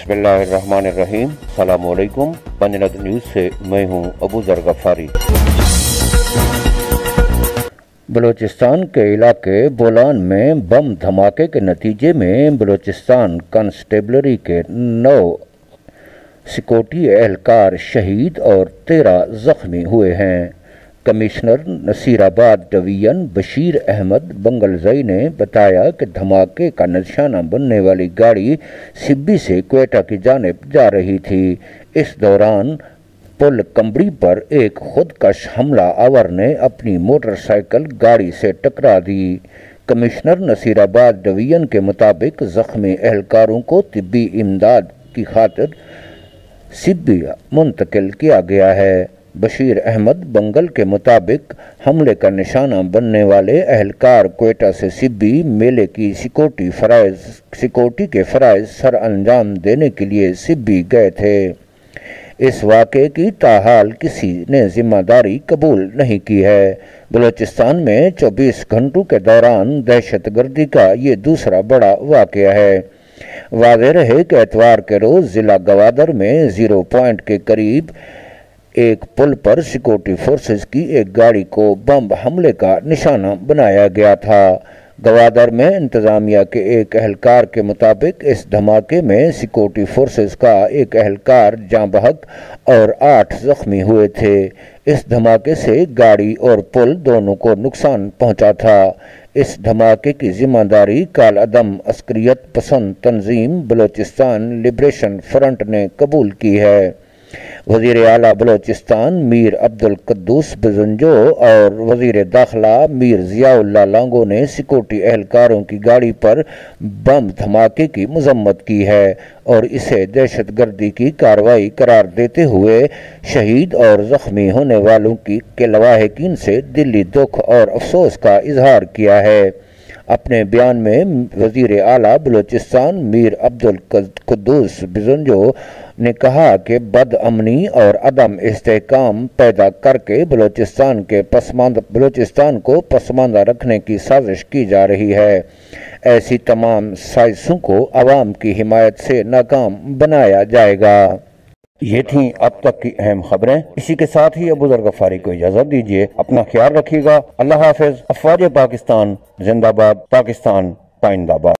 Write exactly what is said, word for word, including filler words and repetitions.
بسم اللہ الرحمن الرحیم۔ السلام علیکم۔ پنجنت نیوز سے میں ہوں ابو ذر غفاری۔ بلوچستان کے علاقے بولان میں بم دھماکے کے نتیجے میں بلوچستان کانسٹیبلری کے نو سیکورٹی اہلکار شہید اور تیرہ زخمی ہوئے ہیں۔ کمشنر نصیر آباد ڈویژن بشیر احمد بنگلزئی نے بتایا کہ دھماکے کا نشانہ بننے والی گاڑی سبی سے کوئٹہ کی جانب جا رہی تھی۔ اس دوران پل کمبری پر ایک خودکش حملہ آور نے اپنی موٹر سائیکل گاڑی سے ٹکرا دی۔ کمشنر نصیر آباد ڈویژن کے مطابق زخمی اہلکاروں کو طبی امداد کی خاطر سبی منتقل کیا گیا ہے۔ بشیر احمد بنگل کے مطابق حملے کا نشانہ بننے والے اہلکار کوئٹہ سے سبی میلے کی سیکورٹی فرائض سیکورٹی کے فرائض سر انجام دینے کے لیے سبی گئے تھے۔ اس واقعے کی تاحال کسی نے ذمہ داری قبول نہیں کی ہے۔ بلوچستان میں چوبیس گھنٹوں کے دوران دہشت گردی کا یہ دوسرا بڑا واقعہ ہے۔ واضح رہے کہ اتوار کے روز ضلع گوادر میں زیرو پوائنٹ کے قریب ایک پل پر سیکورٹی فورسز کی ایک گاڑی کو بم حملے کا نشانہ بنایا گیا تھا۔ گوادر میں انتظامیہ کے ایک اہلکار کے مطابق اس دھماکے میں سیکورٹی فورسز کا ایک اہلکار جاں بحق اور آٹھ زخمی ہوئے تھے۔ اس دھماکے سے گاڑی اور پل دونوں کو نقصان پہنچا تھا۔ اس دھماکے کی ذمہ داری کالعدم عسکریت پسند تنظیم بلوچستان لبریشن فرنٹ نے قبول کی ہے۔ وزیر اعلیٰ بلوچستان میر عبدالقدوس بزنجو اور وزیر داخلہ میر ضیاء اللہ لانگو نے سیکورٹی اہلکاروں کی گاڑی پر بم دھماکے کی مذمت کی ہے اور اسے دہشت گردی کی کارروائی قرار دیتے ہوئے شہید اور زخمی ہونے والوں کی کے لواحقین سے دلی دکھ اور افسوس کا اظہار کیا ہے۔ اپنے بیان میں وزیر اعلیٰ بلوچستان میر عبدالقدوس بزنجو نے کہا کہ بد امنی اور عدم استحکام پیدا کر کے بلوچستان کے پسماندہ بلوچستان کو پسماندہ رکھنے کی سازش کی جا رہی ہے۔ ایسی تمام سازشوں کو عوام کی حمایت سے ناکام بنایا جائے گا۔ یہ تھیں اب تک کی اہم خبریں۔ اسی کے ساتھ ہی ابو ذر غفاری کو اجازت دیجیے۔ اپنا خیال رکھیے گا۔ اللہ حافظ۔ افواج پاکستان زندہ باد۔ پاکستان پائندہ باد۔